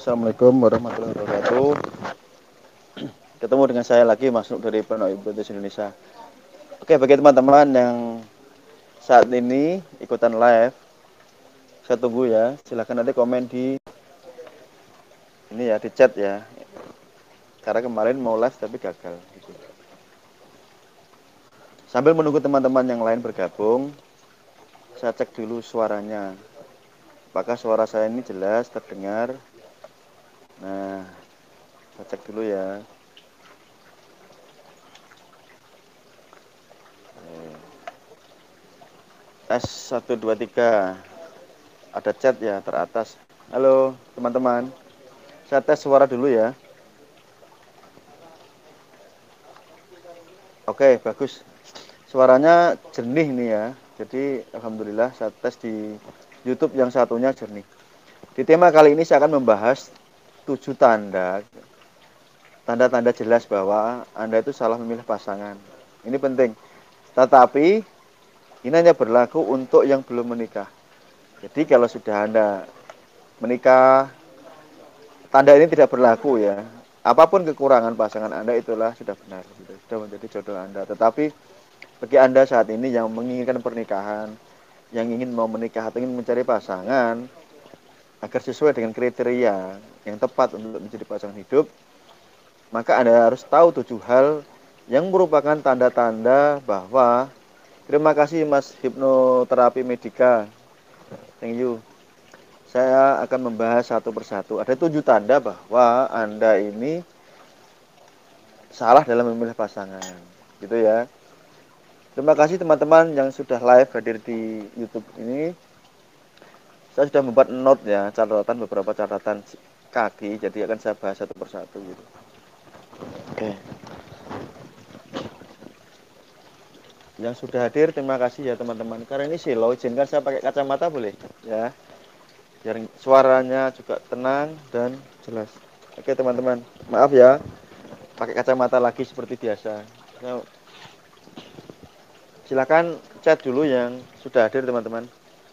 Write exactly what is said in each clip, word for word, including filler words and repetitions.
Assalamualaikum warahmatullahi wabarakatuh. Ketemu dengan saya lagi, Mas Nuk dari Pondok Ibnu Indonesia. Oke, bagi teman-teman yang saat ini ikutan live, saya tunggu ya. Silahkan nanti komen di ini ya, di chat ya. Karena kemarin mau live tapi gagal. Gitu. Sambil menunggu teman-teman yang lain bergabung, saya cek dulu suaranya. Apakah suara saya ini jelas, terdengar? Nah, saya cek dulu ya. Tes satu dua tiga. Ada chat ya teratas. Halo teman-teman. Saya tes suara dulu ya. Oke, bagus. Suaranya jernih nih ya. Jadi alhamdulillah saya tes di YouTube yang satunya jernih. Di tema kali ini saya akan membahas tujuh tanda tanda-tanda jelas bahwa Anda itu salah memilih pasangan. Ini penting. Tetapi ini hanya berlaku untuk yang belum menikah. Jadi kalau sudah Anda menikah, tanda ini tidak berlaku ya. Apapun kekurangan pasangan Anda itulah sudah benar, gitu. Sudah menjadi jodoh Anda. Tetapi bagi Anda saat ini yang menginginkan pernikahan, yang ingin mau menikah atau ingin mencari pasangan agar sesuai dengan kriteria yang tepat untuk menjadi pasangan hidup, maka Anda harus tahu tujuh hal yang merupakan tanda-tanda bahwa terima kasih Mas Hipnoterapi Medika. Thank you. Saya akan membahas satu persatu. Ada tujuh tanda bahwa Anda ini salah dalam memilih pasangan. Gitu ya. Terima kasih teman-teman yang sudah live hadir di YouTube ini. Saya sudah membuat note ya, catatan beberapa catatan kaki, jadi akan saya bahas satu persatu gitu. Oke. Yang sudah hadir terima kasih ya teman-teman. Karena ini silo, izinkan saya pakai kacamata boleh ya. Biar suaranya juga tenang dan jelas. Oke teman-teman, maaf ya. Pakai kacamata lagi seperti biasa. Nah, silakan chat dulu yang sudah hadir teman-teman.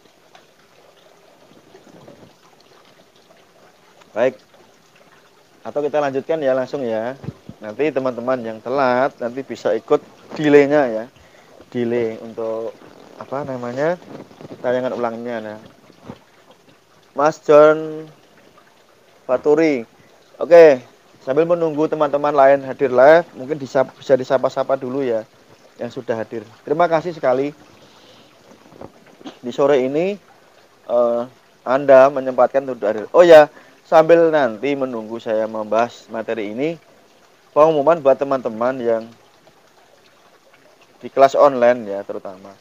Baik. Atau kita lanjutkan ya langsung ya. Nanti teman-teman yang telat nanti bisa ikut delay-nya ya. Delay untuk apa namanya? Tayangan ulangnya. Nah. Mas John Faturi. Oke, sambil menunggu teman-teman lain hadir live, mungkin bisa bisa disapa-sapa dulu ya yang sudah hadir. Terima kasih sekali. Di sore ini uh, Anda menyempatkan untuk hadir. Oh ya, sambil nanti menunggu saya membahas materi ini, pengumuman buat teman-teman yang di kelas online ya terutama.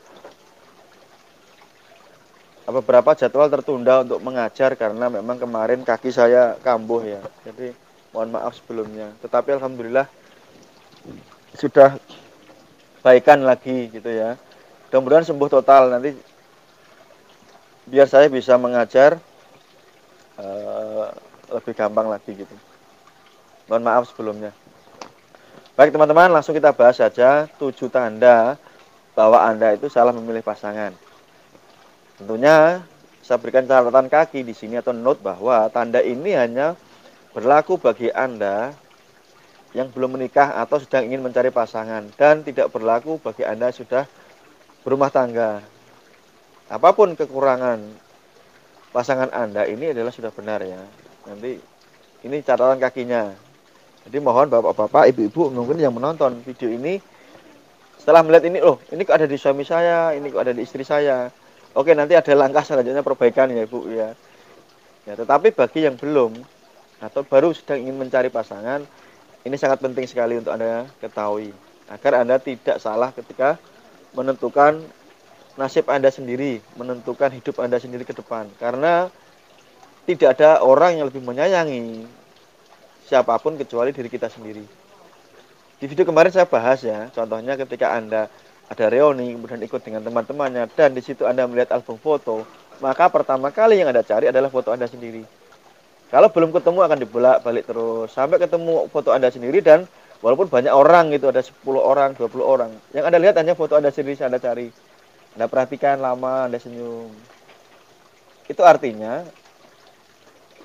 Beberapa jadwal tertunda untuk mengajar karena memang kemarin kaki saya kambuh ya. Jadi mohon maaf sebelumnya. Tetapi alhamdulillah sudah baikan lagi gitu ya. Mudah-mudahan sembuh total nanti biar saya bisa mengajar uh, lebih gampang lagi gitu. Mohon maaf sebelumnya. Baik teman-teman, langsung kita bahas saja tujuh tanda bahwa Anda itu salah memilih pasangan. Tentunya saya berikan catatan kaki di sini atau note bahwa tanda ini hanya berlaku bagi Anda yang belum menikah atau sedang ingin mencari pasangan dan tidak berlaku bagi Anda yang sudah berumah tangga. Apapun kekurangan pasangan Anda ini adalah sudah benar ya. Nanti ini catatan kakinya. Jadi mohon bapak-bapak, ibu-ibu mungkin yang menonton video ini setelah melihat ini, loh ini kok ada di suami saya, ini kok ada di istri saya. Oke, nanti ada langkah selanjutnya perbaikan ya Ibu ya. Ya, tetapi bagi yang belum atau baru sedang ingin mencari pasangan, ini sangat penting sekali untuk Anda ketahui agar Anda tidak salah ketika menentukan nasib Anda sendiri, menentukan hidup Anda sendiri ke depan. Karena tidak ada orang yang lebih menyayangi siapapun kecuali diri kita sendiri. Di video kemarin saya bahas ya, contohnya ketika Anda ada reuni, kemudian ikut dengan teman-temannya, dan di situ Anda melihat album foto, maka pertama kali yang Anda cari adalah foto Anda sendiri. Kalau belum ketemu akan dibolak-balik terus, sampai ketemu foto Anda sendiri dan walaupun banyak orang gitu, ada sepuluh orang, dua puluh orang, yang Anda lihat hanya foto Anda sendiri, Anda cari. Anda perhatikan lama, Anda senyum. Itu artinya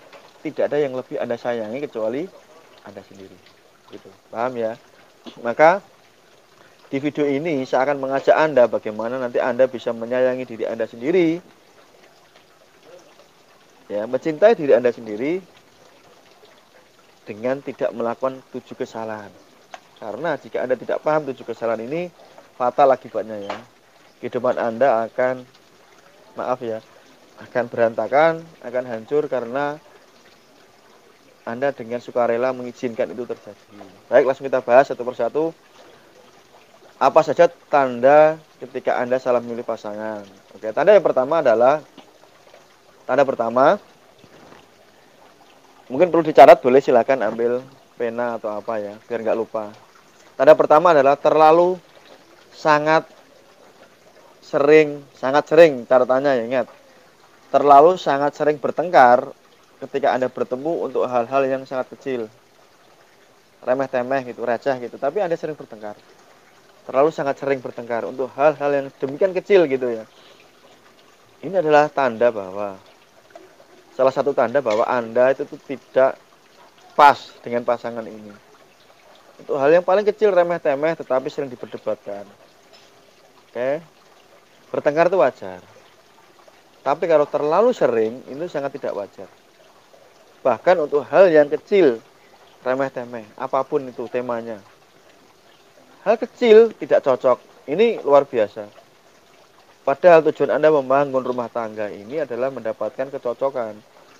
tidak ada yang lebih Anda sayangi kecuali Anda sendiri. Gitu. Paham ya? Maka di video ini saya akan mengajak Anda bagaimana nanti Anda bisa menyayangi diri Anda sendiri. Ya, mencintai diri Anda sendiri dengan tidak melakukan tujuh kesalahan. Karena jika Anda tidak paham tujuh kesalahan ini, fatal akibatnya ya. Kehidupan Anda akan, maaf ya, akan berantakan, akan hancur karena Anda dengan sukarela mengizinkan itu terjadi. Baik, langsung kita bahas satu persatu. Apa saja tanda ketika Anda salah memilih pasangan? Oke, tanda yang pertama adalah, tanda pertama, mungkin perlu dicatat, boleh silakan ambil pena atau apa ya, biar nggak lupa. Tanda pertama adalah terlalu sangat sering, sangat sering, catatannya ya, ingat. Terlalu sangat sering bertengkar ketika Anda bertemu untuk hal-hal yang sangat kecil. Remeh-temeh gitu, receh gitu, tapi Anda sering bertengkar. Terlalu sangat sering bertengkar untuk hal-hal yang demikian kecil gitu ya. Ini adalah tanda bahwa, salah satu tanda bahwa Anda itu tuh tidak pas dengan pasangan ini. Untuk hal yang paling kecil, remeh-temeh, tetapi sering diperdebatkan. Oke, bertengkar itu wajar. Tapi kalau terlalu sering, itu sangat tidak wajar. Bahkan untuk hal yang kecil, remeh-temeh, apapun itu temanya. Hal kecil tidak cocok, ini luar biasa. Padahal tujuan Anda membangun rumah tangga ini adalah mendapatkan kecocokan.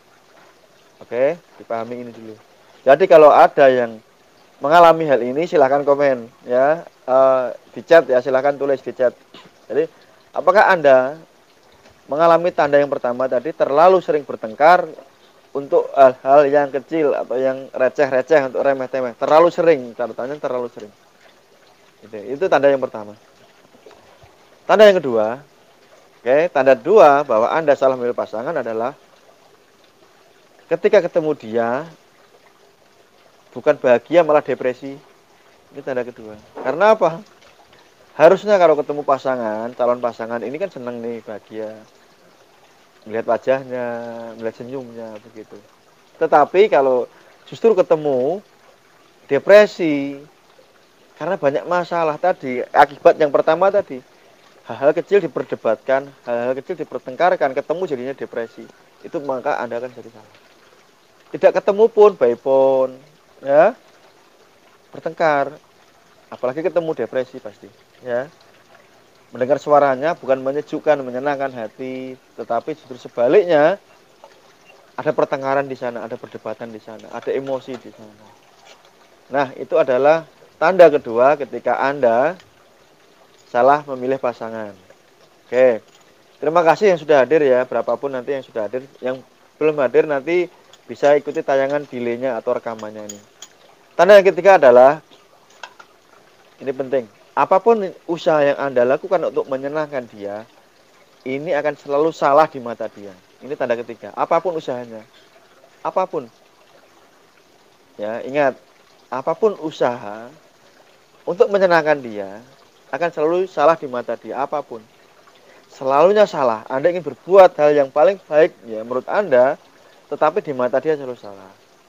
Oke, dipahami ini dulu. Jadi kalau ada yang mengalami hal ini, silahkan komen ya, uh, di chat ya, silahkan tulis di chat. Jadi apakah Anda mengalami tanda yang pertama tadi, terlalu sering bertengkar untuk hal-hal yang kecil atau yang receh-receh, untuk remeh-temeh, terlalu sering, catatannya terlalu sering. Itu, itu tanda yang pertama. Tanda yang kedua, oke, tanda dua bahwa Anda salah memilih pasangan adalah ketika ketemu dia bukan bahagia malah depresi. Ini tanda kedua. Karena apa? Harusnya kalau ketemu pasangan, calon pasangan ini kan senang nih, bahagia, melihat wajahnya, melihat senyumnya, begitu. Tetapi kalau justru ketemu depresi karena banyak masalah tadi, akibat yang pertama tadi, hal-hal kecil diperdebatkan, hal-hal kecil dipertengkarkan, ketemu jadinya depresi. Itu maka Anda akan jadi salah. Tidak ketemu pun by phone, ya, bertengkar, apalagi ketemu depresi pasti, ya. Mendengar suaranya bukan menyejukkan, menyenangkan hati, tetapi justru sebaliknya, ada pertengkaran di sana, ada perdebatan di sana, ada emosi di sana. Nah, itu adalah tanda kedua ketika Anda salah memilih pasangan. Oke, terima kasih yang sudah hadir ya, berapapun nanti yang sudah hadir. Yang belum hadir nanti bisa ikuti tayangan delaynya atau rekamannya ini. Tanda yang ketiga adalah, ini penting, apapun usaha yang Anda lakukan untuk menyenangkan dia, ini akan selalu salah di mata dia. Ini tanda ketiga. Apapun usahanya, apapun. Ya, ingat, apapun usaha untuk menyenangkan dia akan selalu salah di mata dia, apapun. Selalunya salah. Anda ingin berbuat hal yang paling baik ya menurut Anda, tetapi di mata dia selalu salah.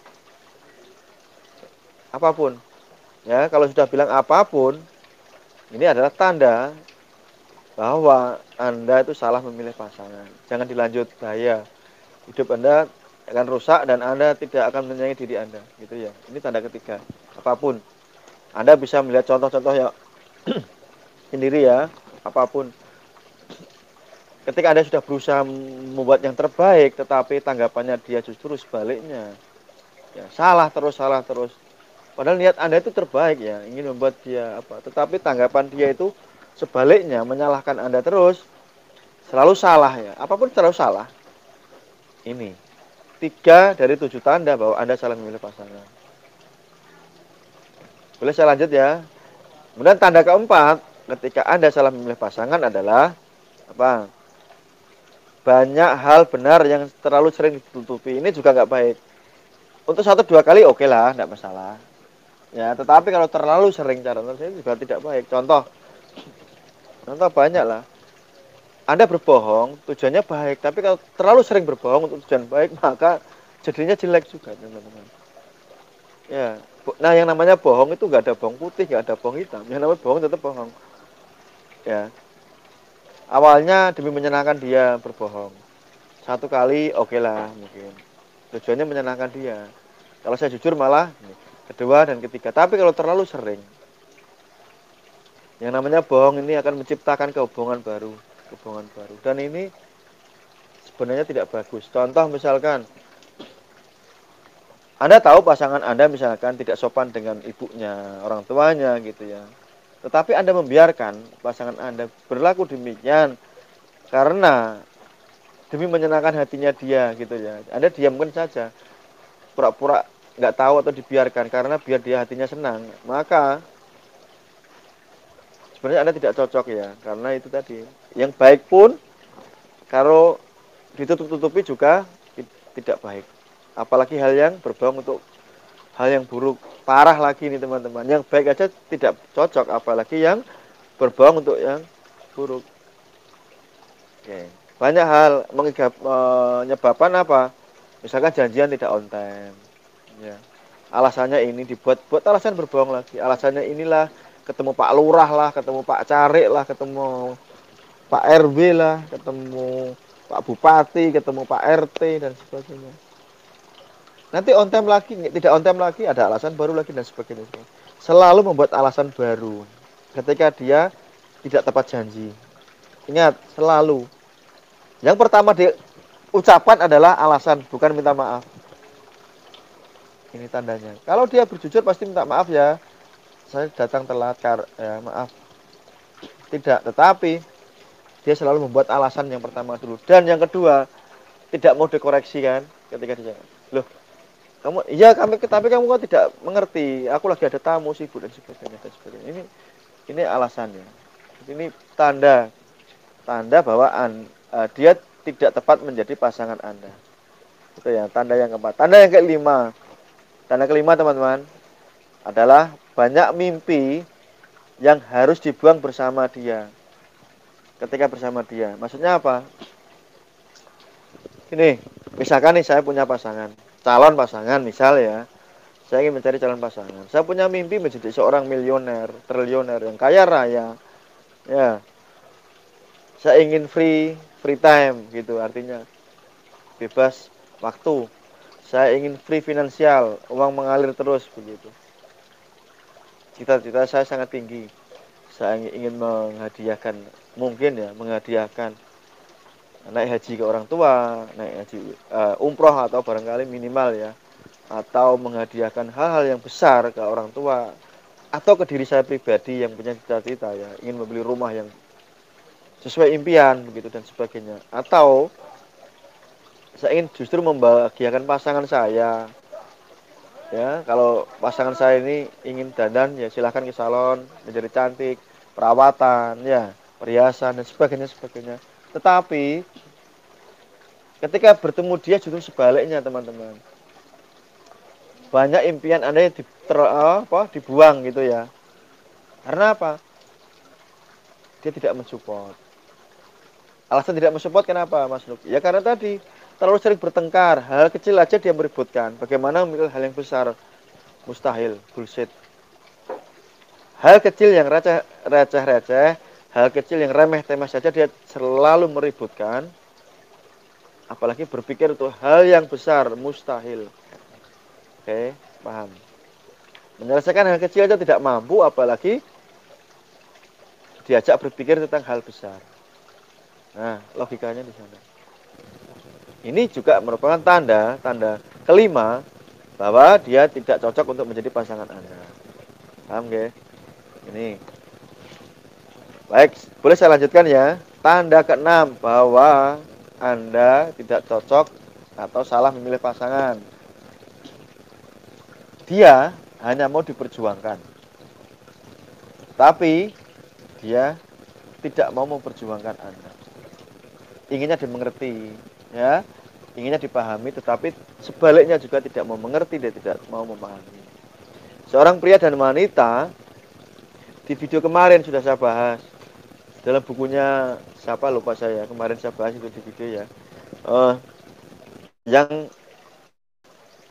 Apapun. Ya, kalau sudah bilang apapun, ini adalah tanda bahwa Anda itu salah memilih pasangan. Jangan dilanjut, bahaya. Hidup Anda akan rusak dan Anda tidak akan menyayangi diri Anda, gitu ya. Ini tanda ketiga. Apapun. Anda bisa melihat contoh-contoh ya sendiri ya, apapun. Ketika Anda sudah berusaha membuat yang terbaik, tetapi tanggapannya dia justru sebaliknya. Ya, salah terus, salah terus. Padahal niat Anda itu terbaik ya, ingin membuat dia apa. Tetapi tanggapan dia itu sebaliknya, menyalahkan Anda terus. Selalu salah ya, apapun selalu salah. Ini tiga dari tujuh tanda bahwa Anda salah memilih pasangan. Boleh saya lanjut ya. Kemudian tanda keempat, ketika Anda salah memilih pasangan adalah apa? Banyak hal benar yang terlalu sering ditutupi. Ini juga nggak baik. Untuk satu dua kali oke lah, nggak masalah. Ya, tetapi kalau terlalu sering, cara saya juga tidak baik. Contoh, contoh banyak lah. Anda berbohong, tujuannya baik. Tapi kalau terlalu sering berbohong untuk tujuan baik, maka jadinya jelek juga teman-teman. Ya, nah yang namanya bohong itu nggak ada bohong putih, nggak ada bohong hitam. Yang namanya bohong tetap bohong. Ya, awalnya demi menyenangkan dia berbohong. Satu kali oke okay lah mungkin. Tujuannya menyenangkan dia. Kalau saya jujur malah kedua dan ketiga. Tapi kalau terlalu sering, yang namanya bohong ini akan menciptakan kehubungan baru, kehubungan baru. Dan ini sebenarnya tidak bagus. Contoh misalkan Anda tahu pasangan Anda misalkan tidak sopan dengan ibunya, orang tuanya gitu ya. Tetapi Anda membiarkan pasangan Anda berlaku demikian karena demi menyenangkan hatinya dia gitu ya. Anda diamkan saja. Pura-pura nggak tahu atau dibiarkan karena biar dia hatinya senang. Maka sebenarnya Anda tidak cocok ya. Karena itu tadi. Yang baik pun kalau ditutup-tutupi juga tidak baik. Apalagi hal yang berbohong untuk hal yang buruk, parah lagi nih teman-teman. Yang baik aja tidak cocok, apalagi yang berbohong untuk yang buruk. Oke. Banyak hal menyebabkan apa? Misalkan janjian tidak on time. Ya. Alasannya ini dibuat buat alasan berbohong lagi. Alasannya inilah ketemu Pak Lurah lah, ketemu Pak Carik lah, ketemu Pak R W lah, ketemu Pak Bupati, ketemu Pak R T dan sebagainya. Nanti on time lagi, tidak on time lagi, ada alasan baru lagi dan sebagainya. Selalu membuat alasan baru ketika dia tidak tepat janji. Ingat, selalu. Yang pertama diucapkan adalah alasan, bukan minta maaf. Ini tandanya. Kalau dia berjujur pasti minta maaf ya. Saya datang telat, kar ya, maaf. Tidak, tetapi dia selalu membuat alasan yang pertama dulu. Dan yang kedua, tidak mau dikoreksi kan ketika dia, loh, kamu, iya kami, tapi kamu kok tidak mengerti. Aku lagi ada tamu sibuk dan sebagainya dan sebagainya. Ini, ini alasannya. Ini tanda, tanda bahwa an, uh, dia tidak tepat menjadi pasangan Anda. Itu ya, tanda yang keempat. Tanda yang kelima, tanda kelima teman-teman adalah banyak mimpi yang harus dibuang bersama dia. Ketika bersama dia, maksudnya apa? Ini, misalkan nih saya punya pasangan, calon pasangan misal ya. Saya ingin mencari calon pasangan. Saya punya mimpi menjadi seorang miliuner, triliuner yang kaya raya. Ya, saya ingin free, free time gitu artinya. Bebas waktu. Saya ingin free finansial, uang mengalir terus begitu. Cita-cita saya sangat tinggi. Saya ingin menghadiahkan, mungkin ya, menghadiahkan naik haji ke orang tua, naik haji uh, umroh atau barangkali minimal ya, atau menghadiahkan hal-hal yang besar ke orang tua atau ke diri saya pribadi yang punya cita-cita ya, ingin membeli rumah yang sesuai impian begitu dan sebagainya. Atau saya ingin justru membahagiakan pasangan saya. Ya, kalau pasangan saya ini ingin dandan ya silahkan ke salon, menjadi cantik, perawatan ya, perhiasan dan sebagainya sebagainya. Tetapi ketika bertemu dia justru sebaliknya, teman-teman. Banyak impian Anda yang di, ter, apa, dibuang gitu ya. Karena apa? Dia tidak mensupport. Alasan tidak mensupport kenapa, Mas Nuk? Ya karena tadi terlalu sering bertengkar, hal kecil aja dia meributkan. Bagaimana memikul hal yang besar? Mustahil, bullshit. Hal kecil yang receh-receh, hal kecil yang remeh-temeh saja dia selalu meributkan. Apalagi berpikir untuk hal yang besar, mustahil. Oke, paham. Menyelesaikan hal kecil aja tidak mampu, apalagi diajak berpikir tentang hal besar. Nah, logikanya di sana. Ini juga merupakan tanda, tanda kelima bahwa dia tidak cocok untuk menjadi pasangan Anda. Paham nggih? Ini. Baik, boleh saya lanjutkan ya. Tanda keenam bahwa Anda tidak cocok atau salah memilih pasangan. Dia hanya mau diperjuangkan. Tapi dia tidak mau memperjuangkan Anda. Inginnya dimengerti, ya. Inginnya dipahami, tetapi sebaliknya juga tidak mau mengerti dan tidak mau memahami. Seorang pria dan wanita di video kemarin sudah saya bahas dalam bukunya siapa lupa saya kemarin saya bahas itu di video ya. Uh, yang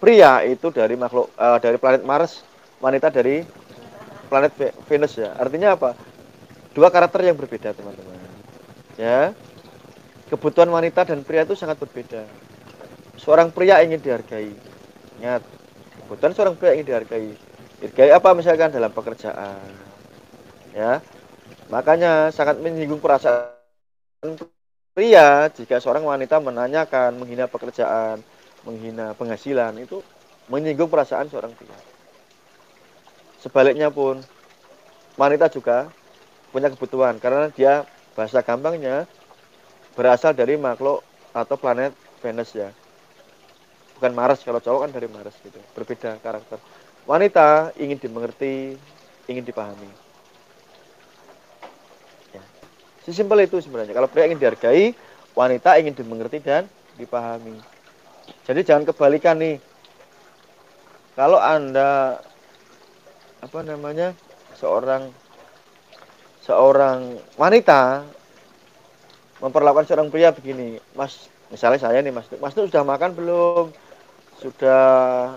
pria itu dari makhluk uh, dari planet Mars, wanita dari planet Venus ya. Artinya apa? Dua karakter yang berbeda, teman-teman. Ya. Kebutuhan wanita dan pria itu sangat berbeda. Seorang pria ingin dihargai. Ingat, kebutuhan seorang pria ingin dihargai. Dihargai apa misalkan dalam pekerjaan. Ya. Makanya sangat menyinggung perasaan pria jika seorang wanita menanyakan, menghina pekerjaan, menghina penghasilan, itu menyinggung perasaan seorang pria. Sebaliknya pun wanita juga punya kebutuhan karena dia bahasa gampangnya berasal dari makhluk atau planet Venus ya. Bukan Mars, kalau cowok kan dari Mars gitu. Berbeda karakter. Wanita ingin dimengerti, ingin dipahami. Ya. Sesimpel itu sebenarnya. Kalau pria ingin dihargai, wanita ingin dimengerti dan dipahami. Jadi jangan kebalikan nih. Kalau Anda apa namanya? seorang seorang wanita memperlakukan seorang pria begini, Mas, misalnya saya nih Mas, Mas itu sudah makan belum? Sudah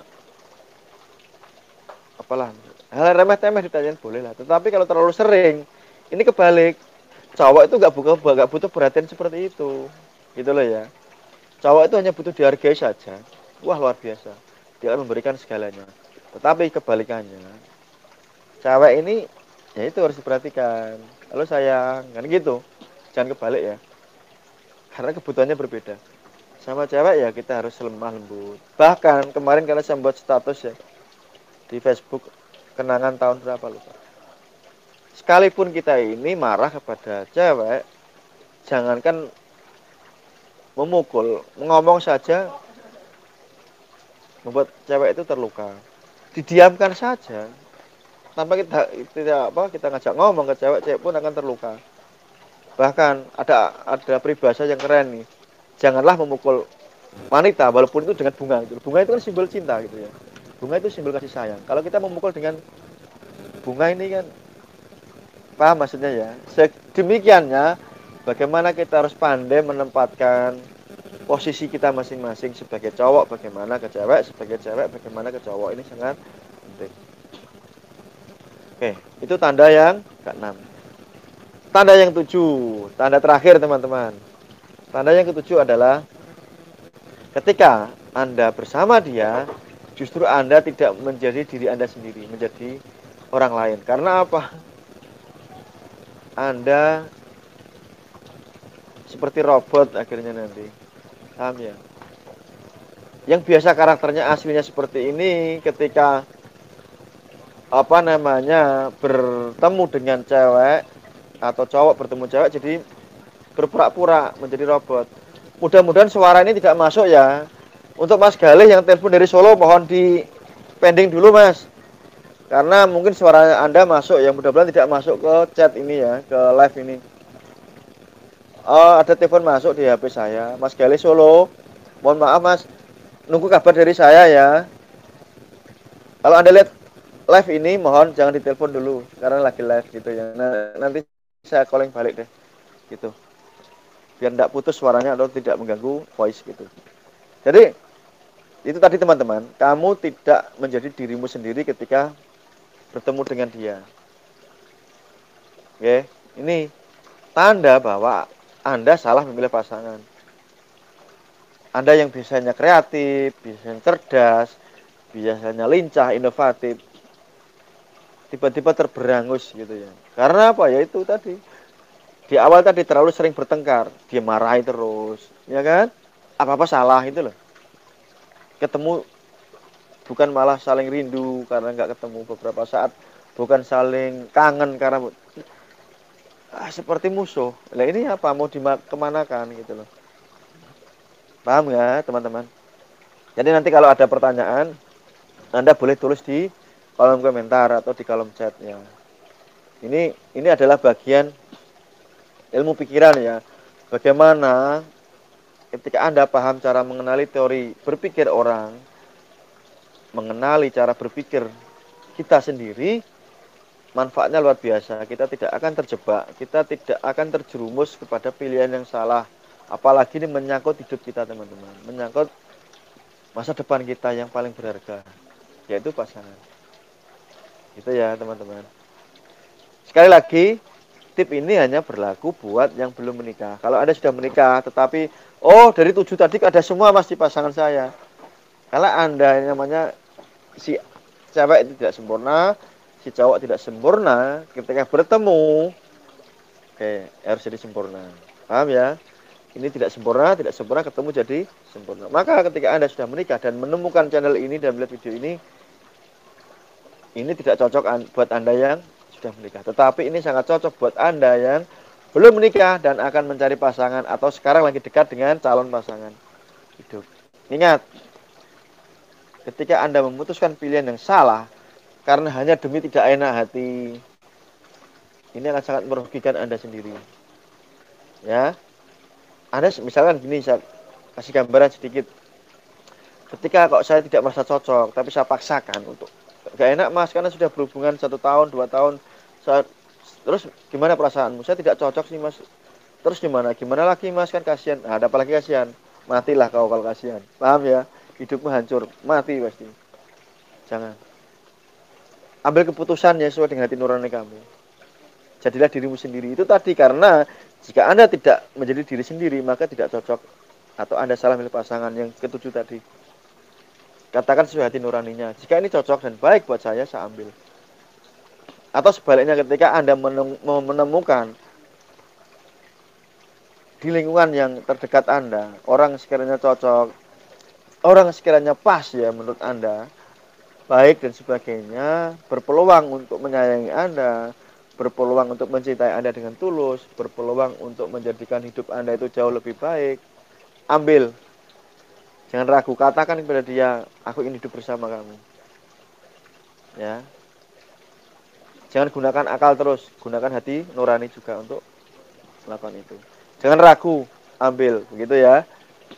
apalah, hal remeh-temeh ditanyain boleh lah. Tetapi kalau terlalu sering, ini kebalik. Cowok itu nggak butuh nggak butuh perhatian seperti itu, gitu loh ya. Cowok itu hanya butuh dihargai saja. Wah luar biasa, dia akan memberikan segalanya. Tetapi kebalikannya, cewek ini ya itu harus diperhatikan. Halo sayang, kan gitu. Jangan kebalik ya. Karena kebutuhannya berbeda. Sama cewek ya kita harus lemah lembut. Bahkan kemarin karena saya buat status ya di Facebook kenangan tahun berapa lupa. Sekalipun kita ini marah kepada cewek, jangankan memukul, ngomong saja membuat cewek itu terluka. Didiamkan saja tanpa kita tidak apa kita ngajak ngomong ke cewek, cewek pun akan terluka. Bahkan ada ada peribahasa yang keren nih. Janganlah memukul wanita walaupun itu dengan bunga gitu. Bunga itu kan simbol cinta gitu ya. Bunga itu simbol kasih sayang. Kalau kita memukul dengan bunga ini kan paham maksudnya ya. Sedemikiannya bagaimana kita harus pandai menempatkan posisi kita masing-masing sebagai cowok bagaimana ke cewek, sebagai cewek bagaimana ke cowok, ini sangat penting. Oke, itu tanda yang keenam. Tanda yang tujuh, tanda terakhir teman-teman. Tanda yang ketujuh adalah ketika Anda bersama dia, justru Anda tidak menjadi diri Anda sendiri, menjadi orang lain. Karena apa? Anda seperti robot akhirnya nanti. Paham ya? Yang biasa karakternya aslinya seperti ini, ketika apa namanya bertemu dengan cewek atau cowok bertemu cewek jadi berpura-pura menjadi robot. Mudah-mudahan suara ini tidak masuk ya. Untuk Mas Galih yang telepon dari Solo mohon di pending dulu Mas. Karena mungkin suara Anda masuk ya, mudah-mudahan tidak masuk ke chat ini ya, ke live ini. Oh, ada telepon masuk di H P saya. Mas Galih Solo. Mohon maaf Mas, nunggu kabar dari saya ya. Kalau Anda lihat live ini mohon jangan ditelepon dulu karena lagi live gitu ya. Nah, nanti saya calling balik deh. Gitu. Biar tidak putus suaranya atau tidak mengganggu voice gitu. Jadi itu tadi teman-teman, kamu tidak menjadi dirimu sendiri ketika bertemu dengan dia. Oke, ini tanda bahwa Anda salah memilih pasangan. Anda yang biasanya kreatif, biasanya cerdas, biasanya lincah, inovatif, tiba-tiba terberangus gitu ya. Karena apa ya itu tadi. Di awal tadi terlalu sering bertengkar, dia marahi terus, ya kan? Apa-apa salah itu loh. Ketemu bukan malah saling rindu karena nggak ketemu beberapa saat, bukan saling kangen karena ah, seperti musuh. Nah ini apa mau dikemanakan gitu loh. Paham ya teman-teman? Jadi nanti kalau ada pertanyaan, Anda boleh tulis di kolom komentar atau di kolom chatnya. Ini ini adalah bagian ilmu pikiran ya. Bagaimana ketika Anda paham cara mengenali teori berpikir orang, mengenali cara berpikir kita sendiri, manfaatnya luar biasa. Kita tidak akan terjebak, kita tidak akan terjerumus kepada pilihan yang salah. Apalagi ini menyangkut hidup kita teman-teman, menyangkut masa depan kita yang paling berharga, yaitu pasangan. Itu ya teman-teman. Sekali lagi, tip ini hanya berlaku buat yang belum menikah. Kalau Anda sudah menikah, tetapi, oh dari tujuh tadi ada semua mas di pasangan saya. Kalau Anda yang namanya si cewek itu tidak sempurna, si cowok tidak sempurna, ketika bertemu, oke, harus jadi sempurna. Paham ya? Ini tidak sempurna, tidak sempurna, ketemu jadi sempurna. Maka ketika Anda sudah menikah dan menemukan channel ini dan melihat video ini, ini tidak cocok buat Anda yang sudah menikah. Tetapi ini sangat cocok buat Anda yang belum menikah dan akan mencari pasangan atau sekarang lagi dekat dengan calon pasangan hidup. Ingat, ketika Anda memutuskan pilihan yang salah karena hanya demi tidak enak hati, ini akan sangat merugikan Anda sendiri. Ya, Anda misalkan gini, saya kasih gambaran sedikit. Ketika kok saya tidak merasa cocok, tapi saya paksakan untuk gak enak mas, karena sudah berhubungan satu tahun, dua tahun, saya, terus gimana perasaanmu? Saya tidak cocok sih mas. Terus gimana? Gimana lagi mas, kan kasihan. Nah, ada apa lagi kasihan? Matilah kau kalau kasihan. Paham ya? Hidupmu hancur, mati pasti. Jangan. Ambil keputusan ya sesuai dengan hati nurani kamu. Jadilah dirimu sendiri. Itu tadi, karena jika Anda tidak menjadi diri sendiri, maka tidak cocok atau Anda salah milih pasangan yang ketujuh tadi. Katakan sesuai hati nuraninya. Jika ini cocok dan baik buat saya, saya ambil. Atau sebaliknya, ketika Anda menemukan di lingkungan yang terdekat Anda, orang sekiranya cocok, orang sekiranya pas ya menurut Anda, baik dan sebagainya, berpeluang untuk menyayangi Anda, berpeluang untuk mencintai Anda dengan tulus, berpeluang untuk menjadikan hidup Anda itu jauh lebih baik, ambil. Jangan ragu, katakan kepada dia, aku ingin hidup bersama kamu. Ya. Jangan gunakan akal terus, gunakan hati nurani juga untuk melakukan itu. Jangan ragu, ambil, begitu ya.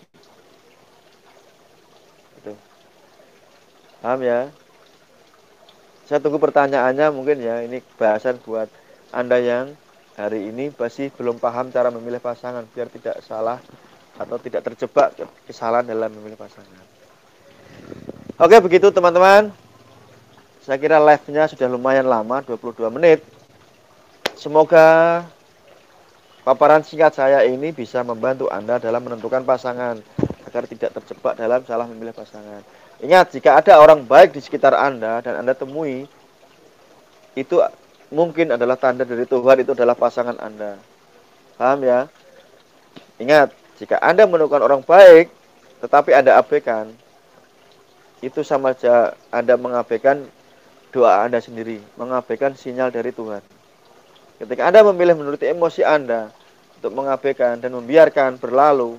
Itu. Paham ya? Saya tunggu pertanyaannya mungkin ya, ini bahasan buat Anda yang hari ini masih belum paham cara memilih pasangan, biar tidak salah atau tidak terjebak kesalahan dalam memilih pasangan. Oke, begitu teman-teman. Saya kira live-nya sudah lumayan lama, dua puluh dua menit. Semoga paparan singkat saya ini bisa membantu Anda dalam menentukan pasangan, agar tidak terjebak dalam salah memilih pasangan. Ingat, jika ada orang baik di sekitar Anda dan Anda temui, itu mungkin adalah tanda dari Tuhan, itu adalah pasangan Anda. Paham ya? Ingat, jika Anda menemukan orang baik, tetapi Anda abaikan, itu sama saja Anda mengabaikan doa Anda sendiri, mengabaikan sinyal dari Tuhan. Ketika Anda memilih menuruti emosi Anda untuk mengabaikan dan membiarkan berlalu,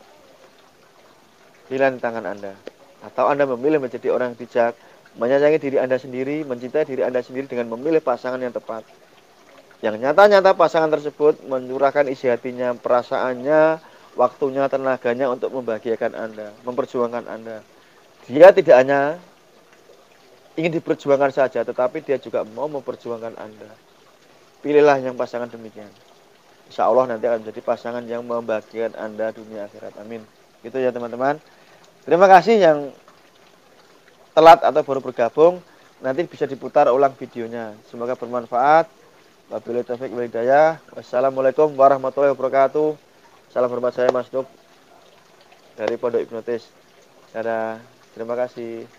pilihan di tangan Anda. Atau Anda memilih menjadi orang yang bijak, menyayangi diri Anda sendiri, mencintai diri Anda sendiri dengan memilih pasangan yang tepat. Yang nyata-nyata pasangan tersebut mencurahkan isi hatinya, perasaannya, waktunya, tenaganya untuk membahagiakan Anda, memperjuangkan Anda. Dia tidak hanya ingin diperjuangkan saja, tetapi dia juga mau memperjuangkan Anda. Pilihlah yang pasangan demikian. Insya Allah nanti akan menjadi pasangan yang membahagiakan Anda dunia akhirat. Amin. Gitu ya teman-teman. Terima kasih yang telat atau baru bergabung. Nanti bisa diputar ulang videonya. Semoga bermanfaat. Wabillahi taufiq wal hidayah. Wassalamualaikum warahmatullahi wabarakatuh. Salam hormat, saya Mas Nuk dari Pondok Hipnotis. Dadah. Terima kasih.